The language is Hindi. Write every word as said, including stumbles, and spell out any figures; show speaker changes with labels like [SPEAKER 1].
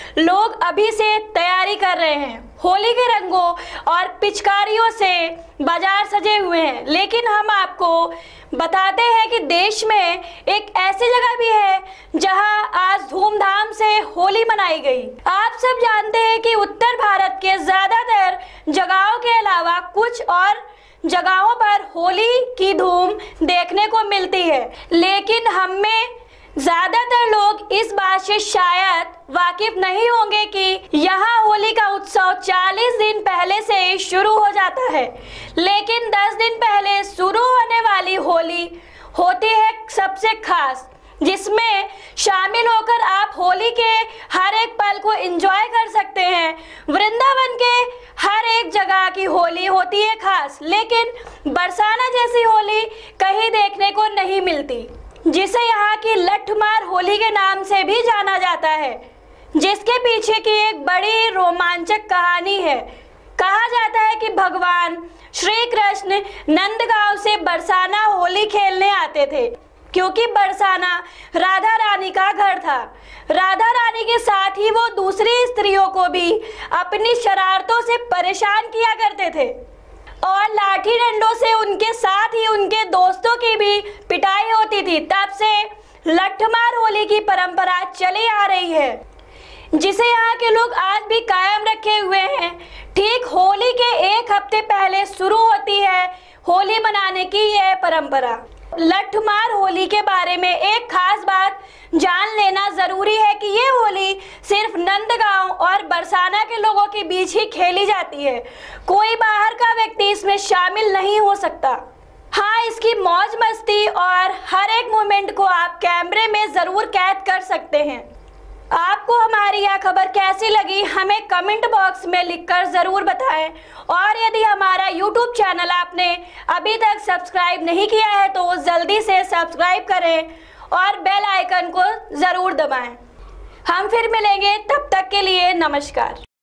[SPEAKER 1] लोग अभी से तैयारी कर रहे हैं। होली के रंगों और पिचकारियों से बाजार सजे हुए हैं, लेकिन हम आपको बताते हैं कि देश में एक ऐसी जगह भी है जहां आज धूमधाम से होली मनाई गई। आप सब जानते हैं कि उत्तर भारत के ज्यादातर जगहों के अलावा कुछ और जगहों पर होली की धूम देखने को मिलती है, लेकिन हम में ज्यादातर लोग इस बात से शायद वाकिफ नहीं होंगे कि यहाँ होली का उत्सव चालीस दिन पहले से ही शुरू हो जाता है, लेकिन दस दिन पहले शुरू होने वाली होली होती है सबसे खास, जिसमें शामिल होकर आप होली के हर एक पल को एंजॉय कर सकते हैं। वृंदावन के हर एक जगह की होली होती है खास, लेकिन बरसाना जैसी होली कहीं देखने को नहीं मिलती, जिसे यहाँ की लठमार होली के नाम से भी जाना जाता है, जिसके पीछे की एक बड़ी रोमांचक कहानी है। कहा जाता है कि भगवान श्री कृष्ण नंदगांव से बरसाना होली खेलने आते थे, क्योंकि बरसाना राधा रानी का घर था। राधा रानी के साथ ही वो दूसरी स्त्रियों को भी अपनी शरारतों से परेशान किया करते थे और लाठी डंडों से उनके साथ ही उनके दोस्तों की भी पिटाई होती थी। तब से लठमार होली की परंपरा चली आ रही है, जिसे यहाँ के लोग आज भी कायम रखे हुए हैं। ठीक होली के एक हफ्ते पहले शुरू होती है होली मनाने की यह परंपरा। लठमार होली के बारे में एक खास बात जान लेना जरूरी है कि ये होली सिर्फ नंदगांव और बरसाना के लोगों के बीच ही खेली जाती है। कोई बाहर का व्यक्ति इसमें शामिल नहीं हो सकता। हाँ, इसकी मौज मस्ती और हर एक मोमेंट को आप कैमरे में जरूर कैद कर सकते हैं। आपको हमारी यह खबर कैसी लगी हमें कमेंट बॉक्स में लिखकर ज़रूर बताएं, और यदि हमारा यूट्यूब चैनल आपने अभी तक सब्सक्राइब नहीं किया है तो जल्दी से सब्सक्राइब करें और बेल आइकन को ज़रूर दबाएं। हम फिर मिलेंगे, तब तक के लिए नमस्कार।